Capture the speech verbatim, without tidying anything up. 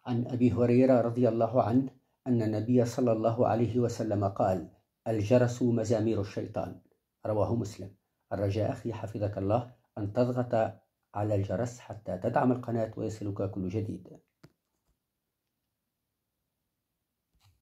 عن أبي هريرة رضي الله عنه أن النبي صلى الله عليه وسلم قال: الجرس مزامير الشيطان. رواه مسلم. الرجاء أخي حفظك الله أن تضغط على الجرس حتى تدعم القناة ويصلك كل جديد.